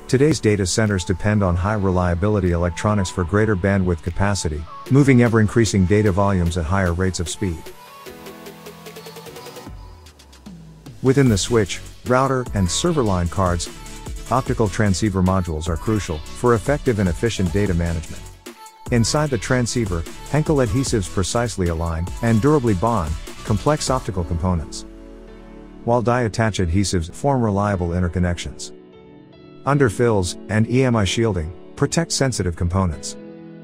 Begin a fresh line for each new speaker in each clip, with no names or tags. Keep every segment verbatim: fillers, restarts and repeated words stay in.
Today's data centers depend on high reliability electronics for greater bandwidth capacity, moving ever-increasing data volumes at higher rates of speed. Within the switch, router, and server line cards, optical transceiver modules are crucial for effective and efficient data management. Inside the transceiver, Henkel adhesives precisely align and durably bond complex optical components, while die-attach adhesives form reliable interconnections. Underfills and E M I shielding protect sensitive components,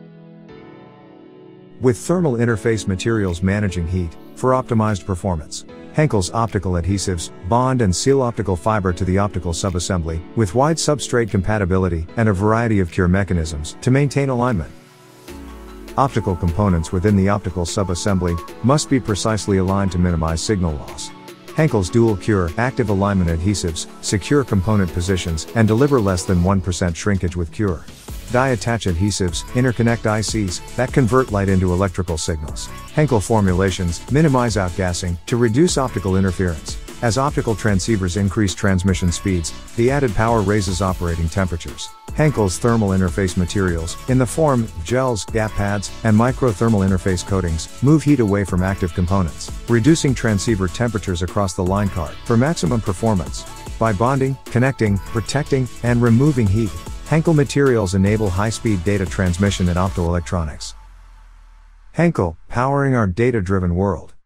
with thermal interface materials managing heat for optimized performance. Henkel's optical adhesives bond and seal optical fiber to the optical subassembly, with wide substrate compatibility and a variety of cure mechanisms to maintain alignment. Optical components within the optical subassembly must be precisely aligned to minimize signal loss. Henkel's dual cure active alignment adhesives secure component positions and deliver less than one percent shrinkage with cure. Die-attach adhesives interconnect I Cs that convert light into electrical signals. Henkel formulations minimize outgassing to reduce optical interference. As optical transceivers increase transmission speeds, the added power raises operating temperatures. Henkel's thermal interface materials, in the form of gels, gap pads, and microthermal interface coatings, move heat away from active components, reducing transceiver temperatures across the line card for maximum performance. By bonding, connecting, protecting, and removing heat, Henkel materials enable high-speed data transmission in optoelectronics. Henkel, powering our data-driven world.